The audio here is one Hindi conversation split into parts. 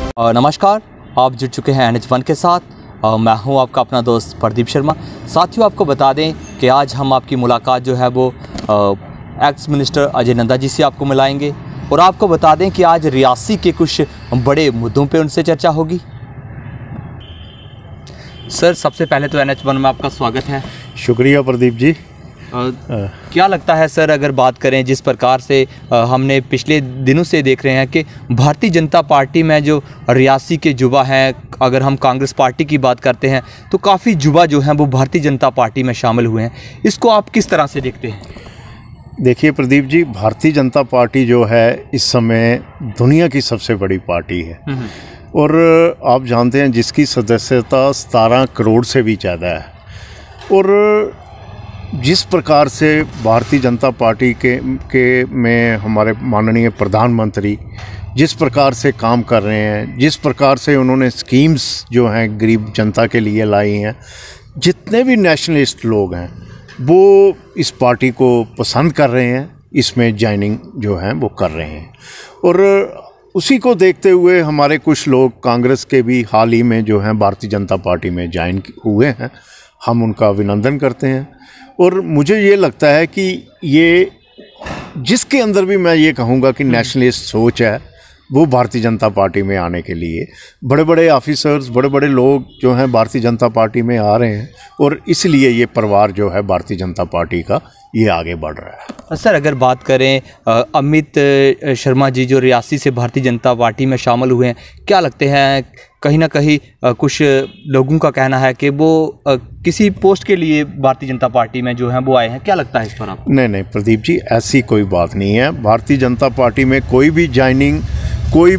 नमस्कार, आप जुड़ चुके हैं NH1 के साथ। मैं हूं आपका अपना दोस्त प्रदीप शर्मा। साथियों, आपको बता दें कि आज हम आपकी मुलाकात जो है वो एक्स मिनिस्टर अजय नंदा जी से आपको मिलाएंगे और आपको बता दें कि आज रियासी के कुछ बड़े मुद्दों पे उनसे चर्चा होगी। सर, सबसे पहले तो NH1 में आपका स्वागत है। शुक्रिया प्रदीप जी। क्या लगता है सर, अगर बात करें जिस प्रकार से हमने पिछले दिनों से देख रहे हैं कि भारतीय जनता पार्टी में जो रियासी के युवा हैं, अगर हम कांग्रेस पार्टी की बात करते हैं तो काफ़ी युवा जो हैं वो भारतीय जनता पार्टी में शामिल हुए हैं, इसको आप किस तरह से देखते हैं? देखिए प्रदीप जी, भारतीय जनता पार्टी जो है इस समय दुनिया की सबसे बड़ी पार्टी है और आप जानते हैं जिसकी सदस्यता 17 करोड़ से भी ज़्यादा है। और जिस प्रकार से भारतीय जनता पार्टी के में हमारे माननीय प्रधानमंत्री जिस प्रकार से काम कर रहे हैं, जिस प्रकार से उन्होंने स्कीम्स जो हैं गरीब जनता के लिए लाई हैं, जितने भी नेशनलिस्ट लोग हैं वो इस पार्टी को पसंद कर रहे हैं, इसमें ज्वाइनिंग जो है वो कर रहे हैं। और उसी को देखते हुए हमारे कुछ लोग कांग्रेस के भी हाल ही में जो हैं भारतीय जनता पार्टी में ज्वाइन हुए हैं, हम उनका अभिनंदन करते हैं। और मुझे ये लगता है कि ये जिसके अंदर भी मैं ये कहूँगा कि नेशनलिस्ट सोच है, वो भारतीय जनता पार्टी में आने के लिए बड़े बड़े ऑफिसर्स, बड़े बड़े लोग जो हैं भारतीय जनता पार्टी में आ रहे हैं और इसलिए ये परिवार जो है भारतीय जनता पार्टी का ये आगे बढ़ रहा है। सर, अगर बात करें अमित शर्मा जी जो रियासी से भारतीय जनता पार्टी में शामिल हुए हैं, क्या लगते हैं कहीं ना कहीं कुछ लोगों का कहना है कि वो किसी पोस्ट के लिए भारतीय जनता पार्टी में जो है वो आए हैं, क्या लगता है इस पर आपको? नहीं प्रदीप जी, ऐसी कोई बात नहीं है। भारतीय जनता पार्टी में कोई भी ज्वाइनिंग कोई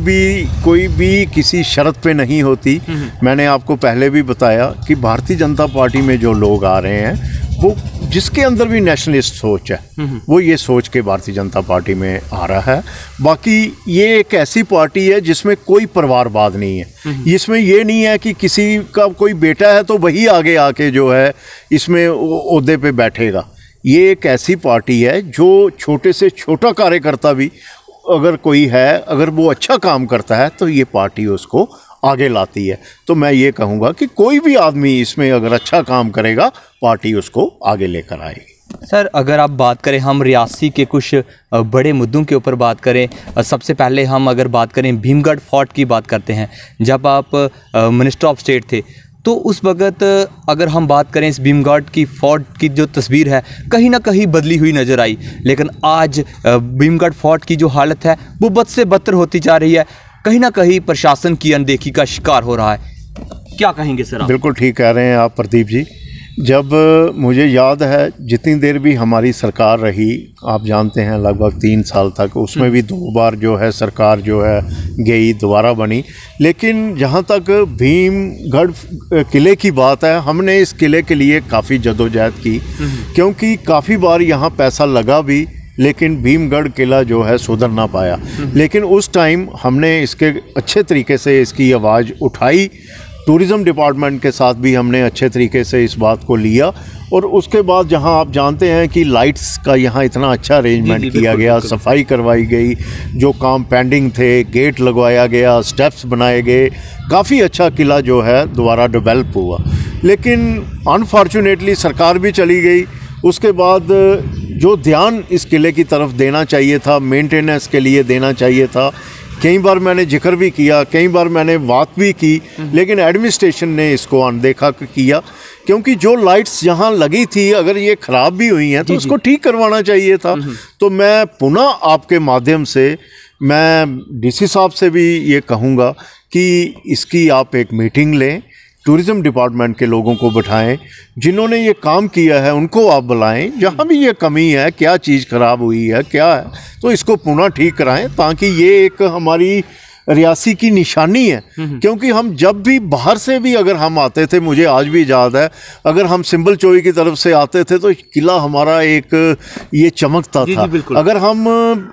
भी किसी शर्त पे नहीं होती। मैंने आपको पहले भी बताया कि भारतीय जनता पार्टी में जो लोग आ रहे हैं वो जिसके अंदर भी नेशनलिस्ट सोच है वो ये सोच के भारतीय जनता पार्टी में आ रहा है। बाकी ये एक ऐसी पार्टी है जिसमें कोई परिवारवाद नहीं है। इसमें ये नहीं है कि किसी का कोई बेटा है तो वही आगे आके जो है इसमें ओहदे पे बैठेगा। ये एक ऐसी पार्टी है जो छोटे से छोटा कार्यकर्ता भी अगर कोई है, अगर वो अच्छा काम करता है तो ये पार्टी उसको आगे लाती है। तो मैं ये कहूँगा कि कोई भी आदमी इसमें अगर अच्छा काम करेगा पार्टी उसको आगे लेकर आएगी। सर, अगर आप बात करें, हम रियासी के कुछ बड़े मुद्दों के ऊपर बात करें, सबसे पहले हम अगर बात करें भीमगढ़ फोर्ट की बात करते हैं। जब आप मिनिस्टर ऑफ स्टेट थे तो उस वक्त अगर हम बात करें इस भीमगढ़ की फोर्ट की जो तस्वीर है कहीं ना कहीं बदली हुई नज़र आई, लेकिन आज भीमगढ़ फोर्ट की जो हालत है वो बद से बदतर होती जा रही है, कहीं ना कहीं प्रशासन की अनदेखी का शिकार हो रहा है। क्या कहेंगे सर आप? बिल्कुल ठीक कह रहे हैं आप प्रदीप जी। जब मुझे याद है जितनी देर भी हमारी सरकार रही, आप जानते हैं लगभग 3 साल तक, उसमें भी 2 बार जो है सरकार जो है गई, दोबारा बनी। लेकिन जहाँ तक भीमगढ़ किले की बात है, हमने इस किले के लिए काफ़ी जदोजहद की क्योंकि काफ़ी बार यहाँ पैसा लगा भी, लेकिन भीमगढ़ किला जो है सुधर ना पाया। लेकिन उस टाइम हमने इसके अच्छे तरीके से इसकी आवाज़ उठाई, टूरिज़्म डिपार्टमेंट के साथ भी हमने अच्छे तरीके से इस बात को लिया। और उसके बाद जहां आप जानते हैं कि लाइट्स का यहाँ इतना अच्छा अरेंजमेंट किया गया, सफाई करवाई गई, जो काम पेंडिंग थे गेट लगवाया गया, स्टेप्स बनाए गए, काफ़ी अच्छा किला जो है दोबारा डेवलप हुआ। लेकिन अनफॉर्चुनेटली सरकार भी चली गई। उसके बाद जो ध्यान इस किले की तरफ देना चाहिए था, मेंटेनेंस के लिए देना चाहिए था, कई बार मैंने जिक्र भी किया, कई बार मैंने बात भी की, लेकिन एडमिनिस्ट्रेशन ने इसको अनदेखा किया। क्योंकि जो लाइट्स यहाँ लगी थी अगर ये ख़राब भी हुई हैं तो उसको ठीक करवाना चाहिए था। तो मैं पुनः आपके माध्यम से मैं डीसी साहब से भी ये कहूँगा कि इसकी आप एक मीटिंग लें, टूरिज़्म डिपार्टमेंट के लोगों को बिठाएं, जिन्होंने ये काम किया है उनको आप बुलाएं, जहाँ भी ये कमी है, क्या चीज़ ख़राब हुई है, क्या है, तो इसको पुनः ठीक कराएं ताकि ये एक हमारी रियासी की निशानी है। क्योंकि हम जब भी बाहर से भी अगर हम आते थे, मुझे आज भी याद है, अगर हम सिंबल चौई की तरफ से आते थे तो किला हमारा एक ये चमकता था। अगर हम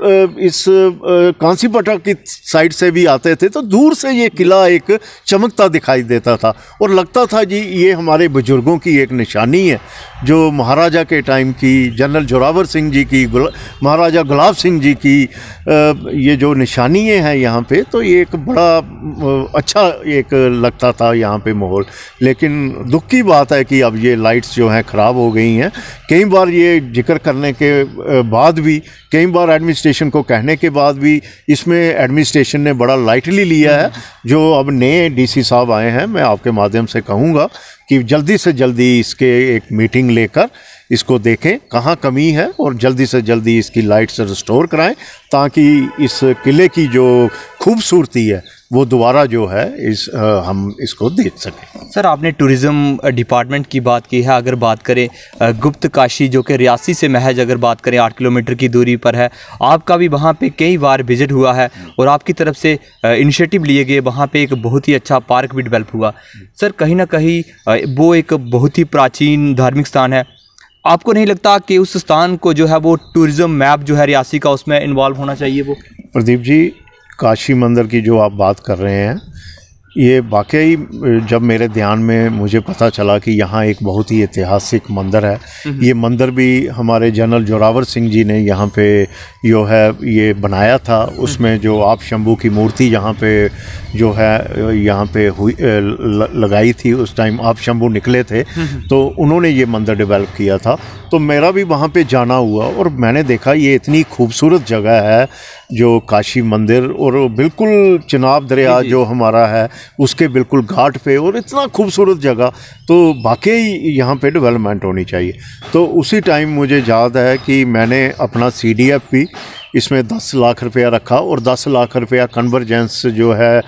इस कांसीपटा की साइड से भी आते थे तो दूर से ये किला एक चमकता दिखाई देता था और लगता था जी ये हमारे बुजुर्गों की एक निशानी है, जो महाराजा के टाइम की, जनरल जोरावर सिंह जी की, महाराजा गुलाब सिंह जी की ये जो निशानियाँ हैं यहाँ पे, तो ये एक बड़ा अच्छा एक लगता था यहाँ पे माहौल। लेकिन दुख की बात है कि अब ये लाइट्स जो हैं ख़राब हो गई हैं। कई बार ये जिक्र करने के बाद भी, कई बार एडमिनिस्ट्रेशन को कहने के बाद भी इसमें एडमिनिस्ट्रेशन ने बड़ा लाइटली लिया है। जो अब नए डीसी साहब आए हैं, मैं आपके माध्यम से कहूँगा कि जल्दी से जल्दी इसके एक मीटिंग लेकर इसको देखें कहाँ कमी है और जल्दी से जल्दी इसकी लाइट्स रिस्टोर कराएं, ताकि इस किले की जो खूबसूरती है वो दोबारा जो है हम इसको देख सकें। सर, आपने टूरिज़्म डिपार्टमेंट की बात की है। अगर बात करें गुप्त काशी, जो कि रियासी से महज अगर बात करें 8 किलोमीटर की दूरी पर है, आपका भी वहाँ पे कई बार विजिट हुआ है और आपकी तरफ से इनिशिएटिव लिए गए, वहाँ पे एक बहुत ही अच्छा पार्क भी डेवलप हुआ। सर, कहीं ना कहीं वो एक बहुत ही प्राचीन धार्मिक स्थान है। आपको नहीं लगता कि उस स्थान को जो है वो टूरिज़्म मैप जो है रियासी का, उसमें इन्वॉल्व होना चाहिए? वो प्रदीप जी, काशी मंदिर की जो आप बात कर रहे हैं, ये वाकई जब मेरे ध्यान में मुझे पता चला कि यहाँ एक बहुत ही ऐतिहासिक मंदिर है। ये मंदिर भी हमारे जनरल जोरावर सिंह जी ने यहाँ पे जो है ये बनाया था। उसमें जो आप शंभू की मूर्ति यहाँ पे जो है यहाँ पे हुई लगाई थी, उस टाइम आप शंभू निकले थे, तो उन्होंने ये मंदिर डेवलप किया था। तो मेरा भी वहाँ पे जाना हुआ और मैंने देखा ये इतनी खूबसूरत जगह है जो काशी मंदिर, और बिल्कुल चिनाब दरिया जो हमारा है उसके बिल्कुल घाट पे, और इतना खूबसूरत जगह, तो वाकई यहाँ पे डेवलपमेंट होनी चाहिए। तो उसी टाइम मुझे याद है कि मैंने अपना CDF भी इसमें 10 लाख रुपया रखा और 10 लाख रुपया कन्वर्जेंस जो है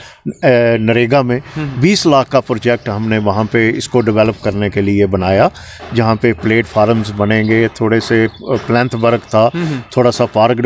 नरेगा में 20 लाख का प्रोजेक्ट हमने वहाँ पे इसको डेवलप करने के लिए बनाया, जहाँ पे प्लेटफार्म्स बनेंगे, थोड़े से प्लेंथ वर्क था, थोड़ा सा पार्क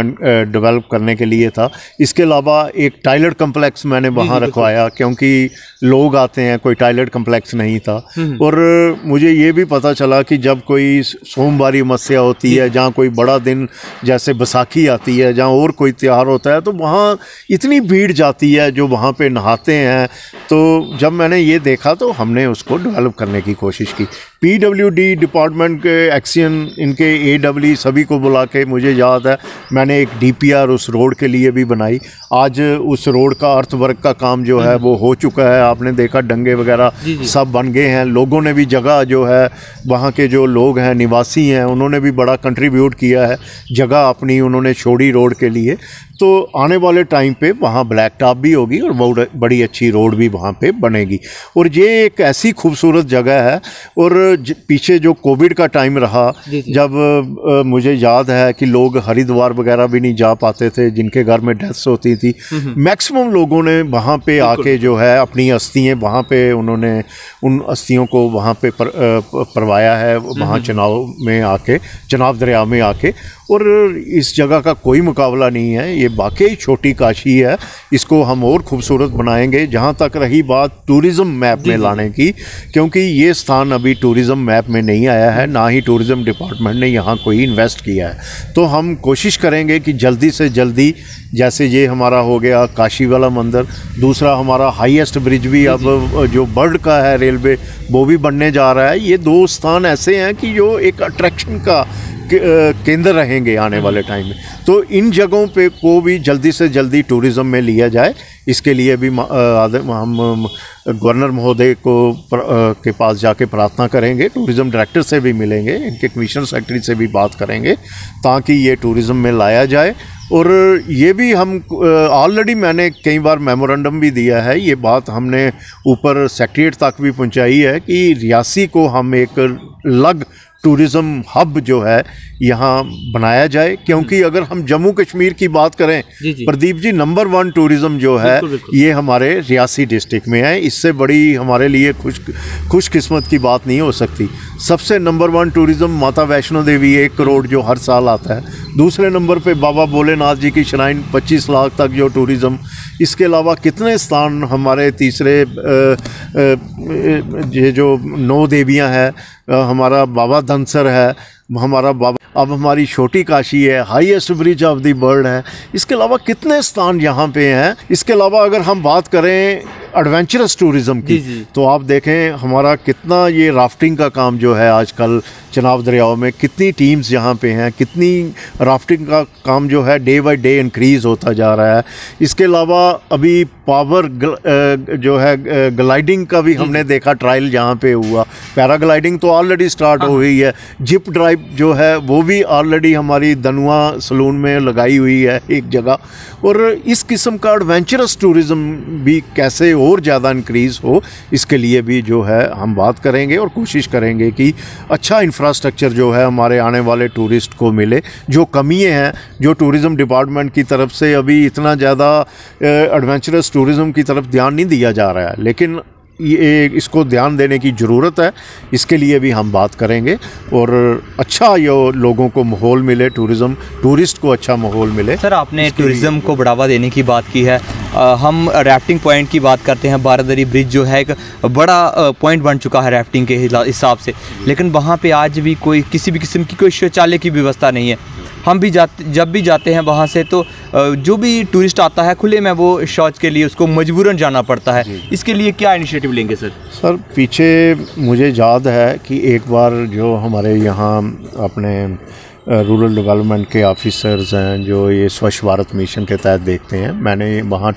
डेवलप करने के लिए था। इसके अलावा एक टॉयलेट कम्प्लेक्स मैंने वहाँ रखवाया, क्योंकि लोग आते हैं, कोई टॉयलेट कम्प्लेक्स नहीं था। और मुझे ये भी पता चला कि जब कोई सोमवारी मस्या होती है, जहाँ कोई बड़ा दिन जैसे बैसाखी आती है, जहाँ और कोई त्यौहार होता है, तो वहाँ इतनी भीड़ जाती है जो वहाँ पे नहाते हैं। तो जब मैंने ये देखा तो हमने उसको डेवलप करने की कोशिश की। PWD डिपार्टमेंट के एक्शन, इनके AW सभी को बुला के, मुझे याद है मैंने एक DPR उस रोड के लिए भी बनाई। आज उस रोड का अर्थवर्क का काम जो है वो हो चुका है। आपने देखा डंगे वगैरह सब बन गए हैं। लोगों ने भी जगह जो है, वहाँ के जो लोग हैं, निवासी हैं, उन्होंने भी बड़ा कंट्रीब्यूट किया है, जगह अपनी उन्होंने छोड़ी रोड के लिए। तो आने वाले टाइम पे वहाँ ब्लैक टॉप भी होगी और बहुत बड़ी अच्छी रोड भी वहाँ पे बनेगी। और ये एक ऐसी खूबसूरत जगह है। और पीछे जो कोविड का टाइम रहा, जब मुझे याद है कि लोग हरिद्वार वगैरह भी नहीं जा पाते थे, जिनके घर में डेथ्स होती थी, मैक्सिमम लोगों ने वहाँ पे आके जो है अपनी अस्थियाँ वहाँ पे, उन्होंने उन अस्थियों को वहाँ पे परवाया है, वहाँ चिनाब दरिया में आके। और इस जगह का कोई मुकाबला नहीं है। ये वाकई छोटी काशी है, इसको हम और खूबसूरत बनाएंगे। जहाँ तक रही बात टूरिज़्म मैप में लाने की, क्योंकि ये स्थान अभी टूरिज़्म मैप में नहीं आया है, ना ही टूरिज़्म डिपार्टमेंट ने यहाँ कोई इन्वेस्ट किया है। तो हम कोशिश करेंगे कि जल्दी से जल्दी, जैसे ये हमारा हो गया काशी वाला मंदिर, दूसरा हमारा हाईएस्ट ब्रिज भी अब जो बर्ड का है रेलवे, वो भी बनने जा रहा है। ये 2 स्थान ऐसे हैं कि जो एक अट्रैक्शन का केंद्र रहेंगे आने वाले टाइम में। तो इन जगहों पे को भी जल्दी से जल्दी टूरिज़्म में लिया जाए। इसके लिए भी हम गवर्नर महोदय को के पास जाके प्रार्थना करेंगे, टूरिज़्म डायरेक्टर से भी मिलेंगे, इनके कमिश्नर सेक्रेटरी से भी बात करेंगे, ताकि ये टूरिज़्म में लाया जाए। और ये भी हम ऑलरेडी मैंने कई बार मेमोरेंडम भी दिया है, ये बात हमने ऊपर सेक्रेटरीट तक भी पहुंचाई है कि रियासी को हम एक अलग टूरिज़्म हब जो है यहाँ बनाया जाए। क्योंकि अगर हम जम्मू कश्मीर की बात करें प्रदीप जी, नंबर 1 टूरिज़्म जो है ये हमारे रियासी डिस्ट्रिक्ट में है। इससे बड़ी हमारे लिए खुशकिस्मत की बात नहीं हो सकती। सबसे नंबर 1 टूरिज़्म माता वैष्णो देवी 1 करोड़ जो हर साल आता है। दूसरे नंबर पे बाबा भोलेनाथ जी की श्राइन 25 लाख तक जो टूरिज़्म। इसके अलावा कितने स्थान हमारे तीसरे ये जो 9 देवियां हैं, हमारा बाबा धनसर है, हमारा बाबा, अब हमारी छोटी काशी है, highest bridge of the world है। इसके अलावा कितने स्थान यहाँ पे हैं। इसके अलावा अगर हम बात करें एडवेंचरस टूरिज़्म की, तो आप देखें हमारा कितना ये राफ्टिंग का काम जो है आजकल चनाब दरियाओं में कितनी टीम्स यहाँ पे हैं, कितनी राफ्टिंग का काम जो है डे बाय डे इंक्रीज़ होता जा रहा है। इसके अलावा अभी पावर जो है ग्लाइडिंग का भी हमने देखा ट्रायल जहाँ पे हुआ, पैराग्लाइडिंग तो ऑलरेडी स्टार्ट हो गई है, जिप ड्राइव जो है वो भी ऑलरेडी हमारी दनुआ सलून में लगाई हुई है एक जगह। और इस किस्म का एडवेंचरस टूरिज़्म भी कैसे और ज़्यादा इंक्रीज़ हो, इसके लिए भी जो है हम बात करेंगे और कोशिश करेंगे कि अच्छा इंफ्रास्ट्रक्चर जो है हमारे आने वाले टूरिस्ट को मिले। जो कमियाँ हैं, जो टूरिज़्म डिपार्टमेंट की तरफ से अभी इतना ज़्यादा एडवेंचरस टूरिज़्म की तरफ ध्यान नहीं दिया जा रहा है, लेकिन ये इसको ध्यान देने की ज़रूरत है। इसके लिए भी हम बात करेंगे और अच्छा ये लोगों को माहौल मिले, टूरिस्ट को अच्छा माहौल मिले। सर, आपने टूरिज़्म को बढ़ावा देने की बात की है, हम राफ्टिंग पॉइंट की बात करते हैं। बारादरी ब्रिज जो है एक बड़ा पॉइंट बन चुका है राफ्टिंग के हिसाब से, लेकिन वहाँ पे आज भी कोई किसी भी किस्म की कोई शौचालय की व्यवस्था नहीं है। हम भी जब भी जाते हैं वहाँ से तो जो भी टूरिस्ट आता है खुले में वो शौच के लिए उसको मजबूरन जाना पड़ता है। इसके लिए क्या इनिशिएटिव लेंगे सर? सर, पीछे मुझे याद है कि एक बार जो हमारे यहाँ अपने रूरल डेवलपमेंट के ऑफिसर्स हैं जो ये स्वच्छ भारत मिशन के तहत देखते हैं, मैंने वहाँ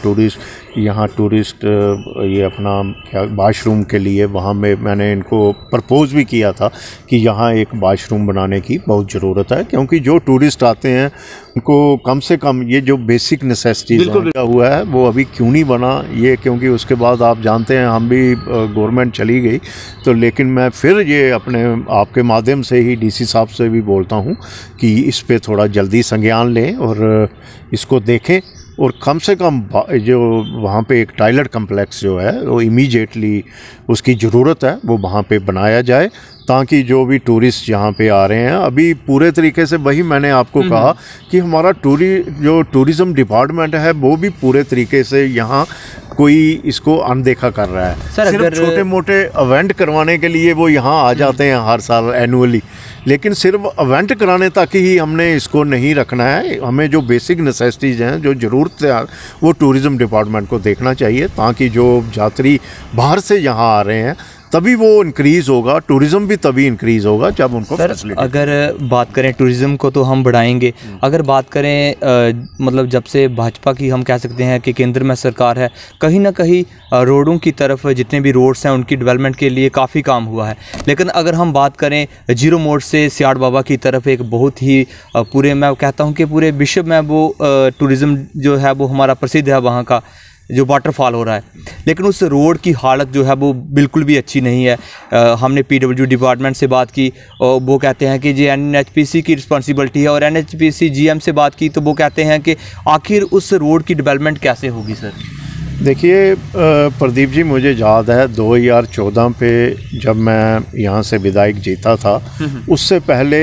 टूरिस्ट ये अपना क्या वाशरूम के लिए वहाँ में मैंने इनको प्रपोज़ भी किया था कि यहाँ एक वाशरूम बनाने की बहुत ज़रूरत है, क्योंकि जो टूरिस्ट आते हैं उनको कम से कम ये जो बेसिक नेसेसिटीज़ का हुआ है वो अभी क्यों नहीं बना ये, क्योंकि उसके बाद आप जानते हैं हम भी गवर्नमेंट चली गई तो, लेकिन मैं फिर ये अपने आपके माध्यम से ही डीसी साहब से भी बोलता हूँ कि इस पे थोड़ा जल्दी संज्ञान लें और इसको देखें और कम से कम जो वहाँ पे एक टॉयलेट कम्प्लेक्स जो है वो इमीडिएटली उसकी ज़रूरत है वो वहाँ पे बनाया जाए, ताकि जो भी टूरिस्ट यहाँ पे आ रहे हैं अभी पूरे तरीके से, वही मैंने आपको कहा कि हमारा जो टूरिज़्म डिपार्टमेंट है वो भी पूरे तरीके से यहाँ कोई इसको अनदेखा कर रहा है। सिर्फ छोटे मोटे इवेंट करवाने के लिए वो यहाँ आ जाते हैं हर साल एनुअली, लेकिन सिर्फ इवेंट कराने तक ही हमने इसको नहीं रखना है। हमें जो बेसिक नेसेसिटीज़ हैं, जो ज़रूरत है, वो टूरिज़्म डिपार्टमेंट को देखना चाहिए, ताकि जो यात्री बाहर से यहाँ आ रहे हैं तभी वो इंक्रीज़ होगा, टूरिज़्म भी तभी इंक्रीज़ होगा जब उनको फैसिलिटी। अगर बात करें टूरिज़्म को तो हम बढ़ाएंगे, अगर बात करें मतलब जब से भाजपा की हम कह सकते हैं कि केंद्र में सरकार है, कहीं ना कहीं रोडों की तरफ जितने भी रोड्स हैं उनकी डेवलपमेंट के लिए काफ़ी काम हुआ है। लेकिन अगर हम बात करें जीरो मोड़ से सियाड़ बाबा की तरफ, एक बहुत ही पूरे मैं कहता हूँ कि पूरे विश्व में वो टूरिज़्म जो है वो हमारा प्रसिद्ध है, वहाँ का जो वाटरफॉल हो रहा है, लेकिन उस रोड की हालत जो है वो बिल्कुल भी अच्छी नहीं है। हमने पीडब्ल्यू डिपार्टमेंट से बात की और वो कहते हैं कि ये एनएचपीसी की रिस्पॉन्सिबिलिटी है, और एनएचपीसी जीएम से बात की तो वो कहते हैं कि आखिर उस रोड की डेवलपमेंट कैसे होगी सर? देखिए प्रदीप जी, मुझे याद है 2014 पे जब मैं यहाँ से विधायक जीता था, उससे पहले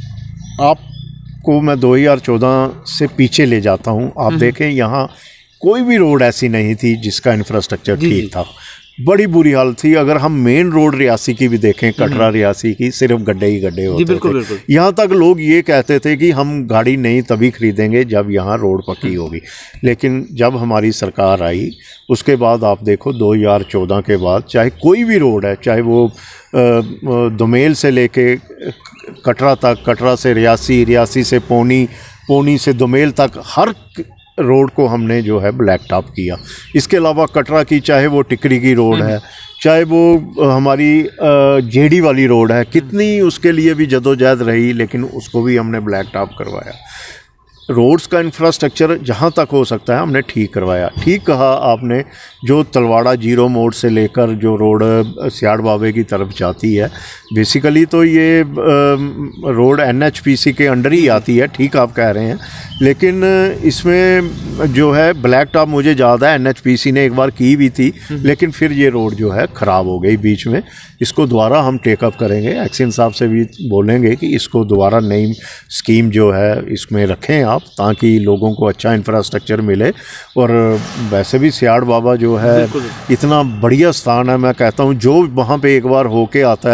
आपको मैं 2014 से पीछे ले जाता हूँ। आप देखें यहाँ कोई भी रोड ऐसी नहीं थी जिसका इंफ्रास्ट्रक्चर ठीक था, बड़ी बुरी हालत थी। अगर हम मेन रोड रियासी की भी देखें, कटरा रियासी की, सिर्फ गड्ढे ही गड्ढे होते थे। यहाँ तक लोग ये कहते थे कि हम गाड़ी नहीं तभी खरीदेंगे जब यहाँ रोड पक्की होगी। लेकिन जब हमारी सरकार आई उसके बाद आप देखो 2014 के बाद चाहे कोई भी रोड है, चाहे वो दोमेल से लेके कटरा तक, कटरा से रियासी, रियासी से पौनी से दोमेल तक, हर रोड को हमने जो है ब्लैक टॉप किया। इसके अलावा कटरा की चाहे वो टिकरी की रोड है, चाहे वो हमारी जेडी वाली रोड है, कितनी उसके लिए भी जदोजहद रही, लेकिन उसको भी हमने ब्लैक टॉप करवाया। रोड्स का इंफ्रास्ट्रक्चर जहाँ तक हो सकता है हमने ठीक करवाया। ठीक कहा आपने, जो तलवाड़ा जीरो मोड़ से लेकर जो रोड सियाड़ बाबे की तरफ जाती है, बेसिकली तो ये रोड एनएचपीसी के अंडर ही आती है, ठीक आप कह रहे हैं, लेकिन इसमें जो है ब्लैक टॉप मुझे याद है एनएचपीसी ने एक बार की भी थी, लेकिन फिर ये रोड जो है ख़राब हो गई बीच में। इसको दोबारा हम टेकअप करेंगे, एक्शन साहब से भी बोलेंगे कि इसको दोबारा नई स्कीम जो है इसमें रखें आप, ताकि लोगों को अच्छा इंफ्रास्ट्रक्चर मिले। और वैसे भी सियाड़ बाबा जो है इतना बढ़िया स्थान है, मैं कहता हूँ जो वहाँ पे एक बार होके आता है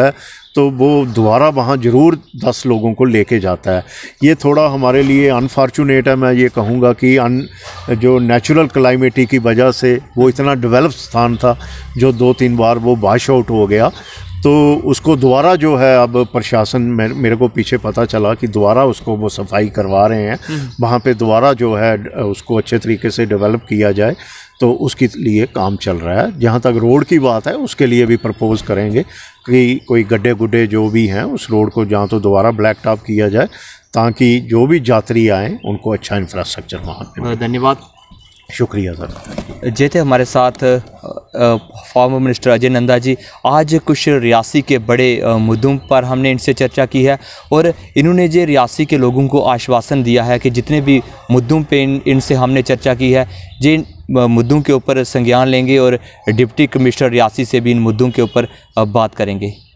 तो वो दोबारा वहाँ ज़रूर 10 लोगों को लेके जाता है। ये थोड़ा हमारे लिए अनफॉर्चुनेट है, मैं ये कहूँगा कि जो नेचुरल क्लाइमेटी की वजह से वो इतना डेवलप स्थान था जो 2-3 बार वो वॉश आउट हो गया, तो उसको दोबारा जो है अब प्रशासन मेरे को पीछे पता चला कि दोबारा उसको वो सफाई करवा रहे हैं, वहाँ पे दोबारा जो है उसको अच्छे तरीके से डेवलप किया जाए, तो उसके लिए काम चल रहा है। जहाँ तक रोड की बात है उसके लिए भी प्रपोज़ करेंगे कि कोई गड्ढे गुड्ढे जो भी हैं उस रोड को जहाँ तो दोबारा ब्लैक टॉप किया जाए, ताकि जो भी यात्री आएँ उनको अच्छा इंफ्रास्ट्रक्चर वहाँ पे। धन्यवाद, शुक्रिया सर। जे थे हमारे साथ फॉर्मर मिनिस्टर अजय नंदा जी। आज कुछ रियासी के बड़े मुद्दों पर हमने इनसे चर्चा की है और इन्होंने जो रियासी के लोगों को आश्वासन दिया है कि जितने भी मुद्दों पे इनसे हमने चर्चा की है, जिन मुद्दों के ऊपर संज्ञान लेंगे और डिप्टी कमिश्नर रियासी से भी इन मुद्दों के ऊपर बात करेंगे।